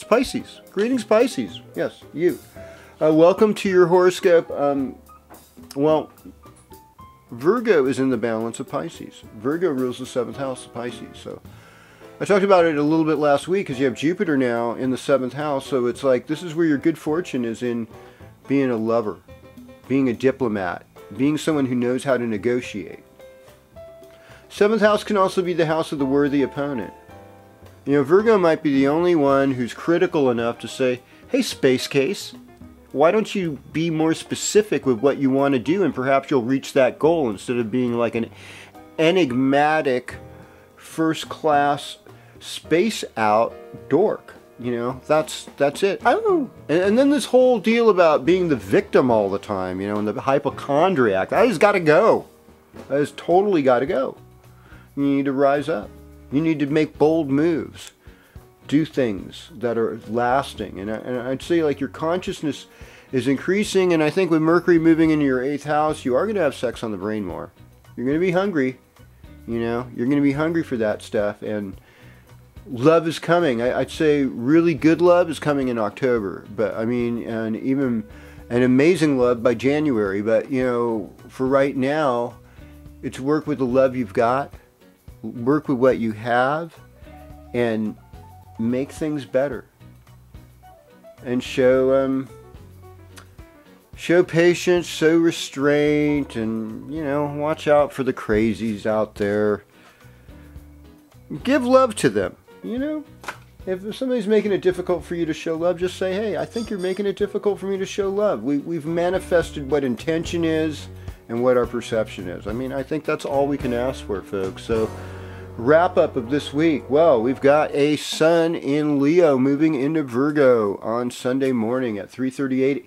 Pisces. Greetings, Pisces. Yes, you. Welcome to your horoscope. Well, Virgo is in the balance of Pisces. Virgo rules the 7th house of Pisces. So I talked about it a little bit last week because you have Jupiter now in the 7th house. So it's like this is where your good fortune is in being a lover, being a diplomat, being someone who knows how to negotiate. 7th house can also be the house of the worthy opponent. You know, Virgo might be the only one who's critical enough to say, hey, space case, why don't you be more specific with what you want to do, and perhaps you'll reach that goal instead of being like an enigmatic first-class space out dork. You know, that's it. Oh, and then this whole deal about being the victim all the time, you know, and the hypochondriac, that has got to go. That has totally got to go. You need to rise up. You need to make bold moves. Do things that are lasting. And I'd say like your consciousness is increasing, and I think with Mercury moving into your 8th house, you are going to have sex on the brain more. You're going to be hungry. You know, you're going to be hungry for that stuff, and love is coming. I'd say really good love is coming in October, but I mean, and even an amazing love by January. But you know, for right now, it's work with the love you've got, work with what you have, and make things better. And show patience, show restraint, and you know, watch out for the crazies out there. Give love to them. You know, if somebody's making it difficult for you to show love, just say, hey, I think you're making it difficult for me to show love. We've manifested what intention is and what our perception is. I mean, I think that's all we can ask for, folks. So, wrap up of this week. Well, we've got a sun in Leo moving into Virgo on Sunday morning at 3:38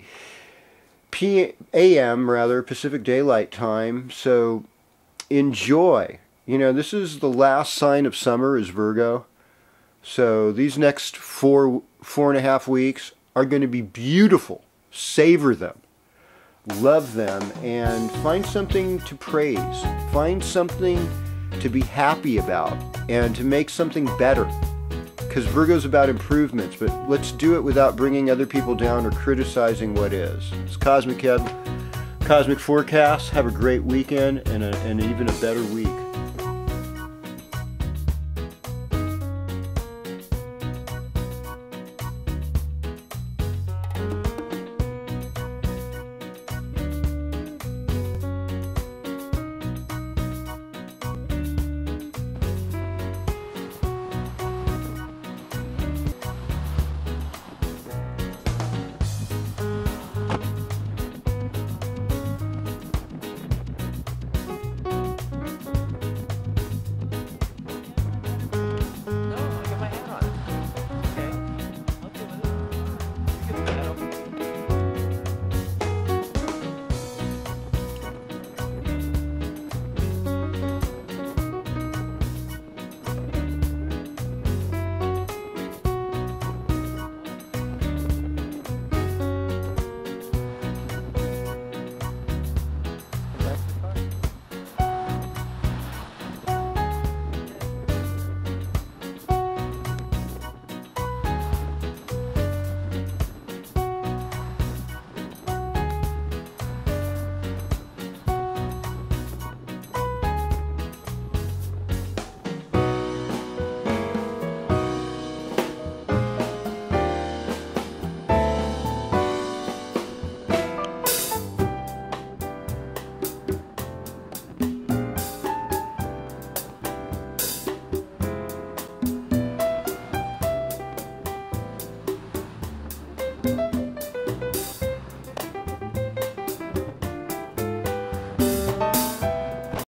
a.m. Pacific Daylight Time. So, enjoy. You know, this is the last sign of summer is Virgo. So these next four and a half weeks are going to be beautiful. Savor them. Love them. And find something to praise. Find something to be happy about. And to make something better. Because Virgo's about improvements. But let's do it without bringing other people down or criticizing what is. It's Cosmic Kev. Cosmic Forecast. Have a great weekend and even a better week.